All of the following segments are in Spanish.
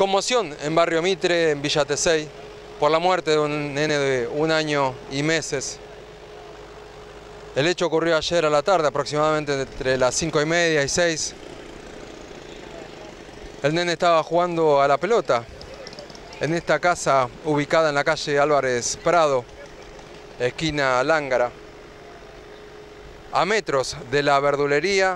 Conmoción en Barrio Mitre, en Villa Tesey, por la muerte de un nene de 1 año y meses. El hecho ocurrió ayer a la tarde, aproximadamente entre las 5:30 y 6. El nene estaba jugando a la pelota en esta casa ubicada en la calle Álvarez Prado, esquina Lángara, a metros de la verdulería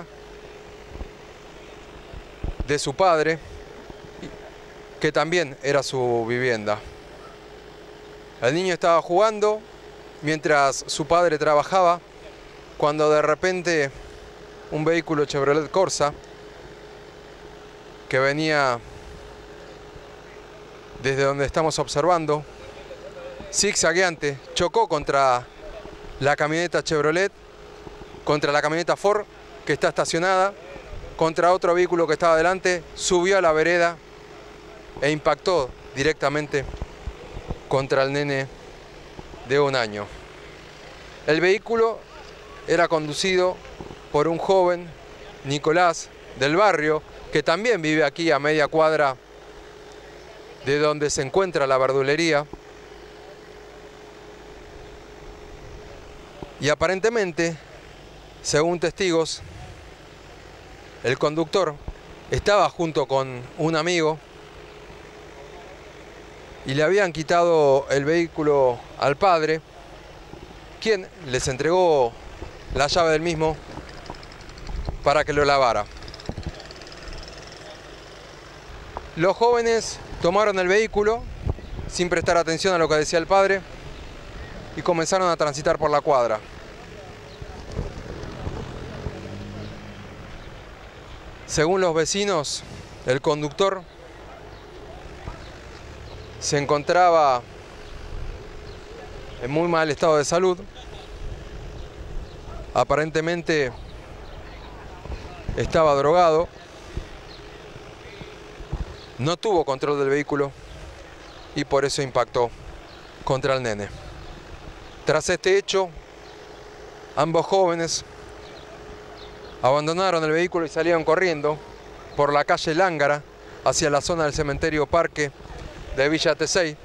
de su padre, que también era su vivienda. El niño estaba jugando mientras su padre trabajaba, cuando de repente un vehículo Chevrolet Corsa que venía desde donde estamos observando, zigzagueante, chocó contra la camioneta Chevrolet, contra la camioneta Ford que está estacionada, contra otro vehículo que estaba adelante, subió a la vereda e impactó directamente contra el nene de 1 año. El vehículo era conducido por un joven, Nicolás, del barrio, que también vive aquí a media cuadra de donde se encuentra la verdulería. Y aparentemente, según testigos, el conductor estaba junto con un amigo y le habían quitado el vehículo al padre, quien les entregó la llave del mismo para que lo lavara. Los jóvenes tomaron el vehículo sin prestar atención a lo que decía el padre y comenzaron a transitar por la cuadra. Según los vecinos, el conductor se encontraba en muy mal estado de salud. Aparentemente estaba drogado. No tuvo control del vehículo y por eso impactó contra el nene. Tras este hecho, ambos jóvenes abandonaron el vehículo y salieron corriendo por la calle Lángara hacia la zona del cementerio Parque de Villa Tesey,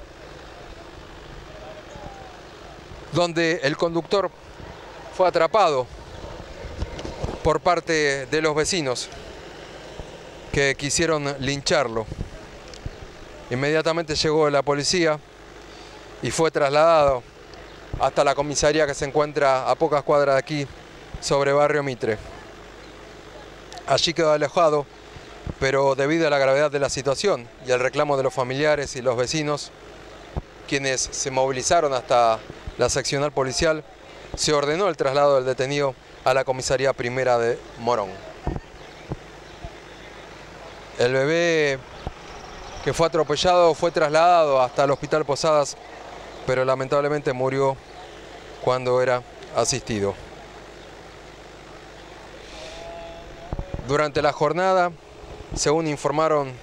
donde el conductor fue atrapado por parte de los vecinos que quisieron lincharlo. Inmediatamente llegó la policía y fue trasladado hasta la comisaría que se encuentra a pocas cuadras de aquí, sobre Barrio Mitre. Allí quedó alejado, pero debido a la gravedad de la situación y al reclamo de los familiares y los vecinos, quienes se movilizaron hasta la seccional policial, se ordenó el traslado del detenido a la comisaría primera de Morón. El bebé que fue atropellado fue trasladado hasta el Hospital Posadas, pero lamentablemente murió cuando era asistido. Durante la jornada, según informaron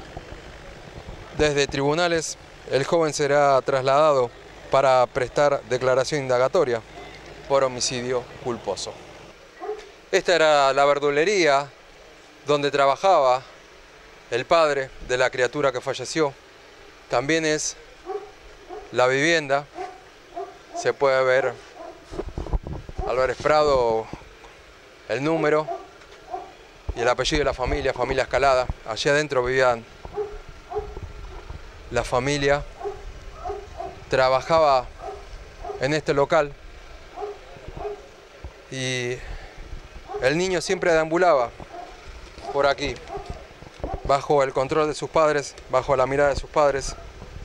desde tribunales, el joven será trasladado para prestar declaración indagatoria por homicidio culposo. Esta era la verdulería donde trabajaba el padre de la criatura que falleció. También es la vivienda. Se puede ver Álvarez Prado, el número y el apellido de la familia, familia Escalada. Allí adentro vivían la familia. Trabajaba en este local y el niño siempre deambulaba por aquí, bajo el control de sus padres, bajo la mirada de sus padres.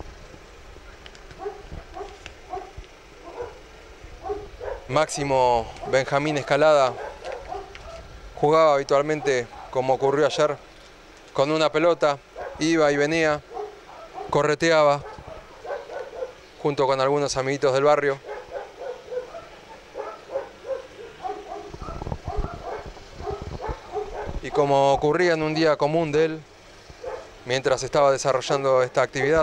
Máximo Benjamín Escalada jugaba habitualmente, como ocurrió ayer, con una pelota, iba y venía, correteaba junto con algunos amiguitos del barrio. Y como ocurría en un día común de él, mientras estaba desarrollando esta actividad,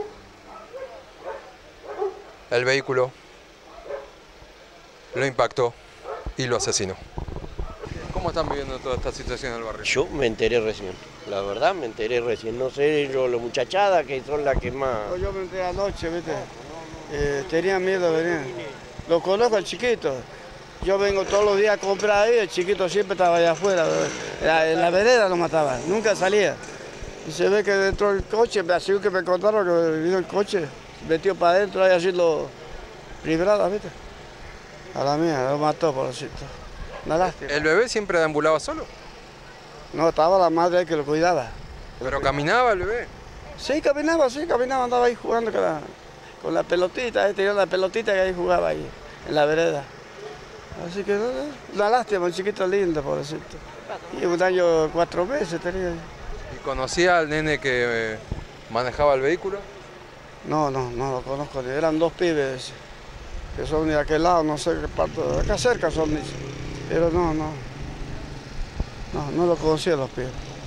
el vehículo lo impactó y lo asesinó. ¿Cómo están viviendo toda esta situación en el barrio? Yo me enteré recién, la verdad me enteré recién. No sé, yo, las muchachadas que son las que más... Yo me enteré anoche, ¿viste? Tenía miedo de venir. Lo conozco al chiquito. Yo vengo todos los días a comprar ahí, el chiquito siempre estaba allá afuera. En la vereda lo mataba, nunca salía. Y se ve que dentro del coche, así que me contaron que vino el coche, metió para adentro ahí haciendo libradas, ¿viste? A la mía, lo mató, pobrecito. Una lástima. ¿El bebé siempre deambulaba solo? No, estaba la madre que lo cuidaba. ¿Pero caminaba el bebé? Sí, caminaba, andaba ahí jugando con la pelotita, tenía la pelotita que ahí jugaba ahí, en la vereda. Así que una lástima, un chiquito lindo, pobrecito. Y 1 año 4 meses tenía. ¿Y conocía al nene que manejaba el vehículo? No lo conozco, eran 2 pibes que son de aquel lado, no sé qué parte, de acá cerca son, pero no lo conocía los pibes.